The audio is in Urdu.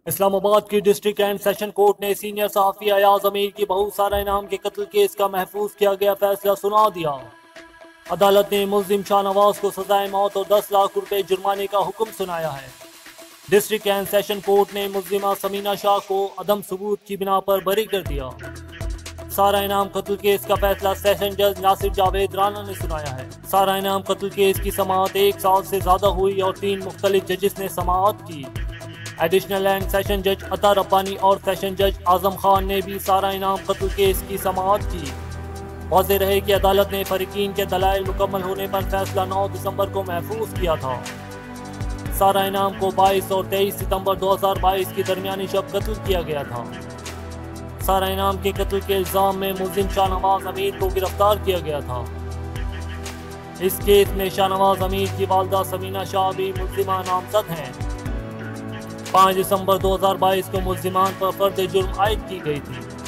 اسلام آباد کی ڈسٹرکٹ اینڈ سیشن کورٹ نے سینئر صحافی ایاز امیر کی بہو سارہ انعام کے قتل کیس کا محفوظ کیا گیا فیصلہ سنا دیا۔ عدالت نے ملزم شاہ نواز کو سزائے موت اور 10 لاکھ روپے جرمانے کا حکم سنایا ہے۔ ڈسٹرکٹ اینڈ سیشن کورٹ نے ملزمہ سمینہ شاہ کو عدم ثبوت کی بنا پر بری کر دیا۔ سارہ انعام قتل کیس کا فیصلہ سیشن جج ناصر جاوید رانا نے سنایا ہے۔ سارہ انعام قتل کیس کی سماعت 1 سال سے زیادہ ہوئی اور 3 مختلف ججز نے سماعت کی۔ ایڈیشنل اینڈ سیشن جج عطا ربانی اور سیشن جج اعظم خان نے بھی سارہ انعام قتل کیس کی سماعت کی۔ واضح رہے کہ عدالت نے فریقین کے دلائل مکمل ہونے پر فیصلہ 9 دسمبر کو محفوظ کیا تھا۔ سارہ انعام کو 22 اور 23 ستمبر 2022 کی درمیانی شب قتل کیا گیا تھا۔ سارہ انعام کے قتل کے الزام میں ملزم شاہ نواز امیر کو گرفتار کیا گیا تھا۔ اس کیس میں شاہ نواز امیر کی والدہ سمینہ شاہ بھی ملزمہ نامزد ہیں۔ 5 دسمبر 2022 کو ملزمان پر فرد جرم عائد کی گئی تھی۔